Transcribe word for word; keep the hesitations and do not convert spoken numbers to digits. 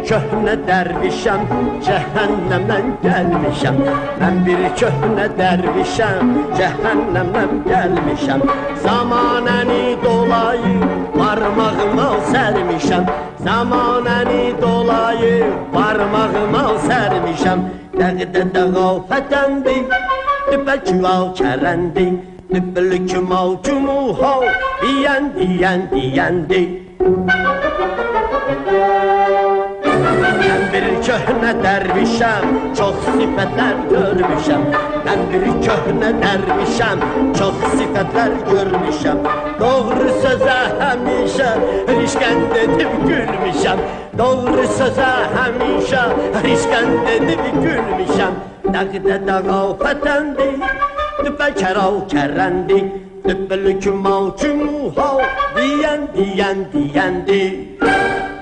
köhnə dərvişəm, cəhənnəmdən gəlmişəm. Mən bir köhnə dərvişəm, cəhənnəmdən gəlmişəm. Zamanəni dolayı barmağıma sərmişəm. Zamanəni dolayı barmağıma sərmişəm. Dəqdə dəqafətəndi, dübəlküval kərəndi, dübəlkümal cumuhal, diyən, diyən, diyəndi. Mən bir köhnə dərvişəm, çox sifətlər görmüşəm. Mən bir köhnə dərvişəm, çox sifətlər görmüşəm. Doğru sözə həmişə rişkənd edib gülmüşəm. Doğru sözə həmişə rişkənd edib gülmüşəm. Dəqdə dəqafətəndi, dübəlkəral kərəndi, dübəlkümal cumuhal, diyən, diyən, diyəndi.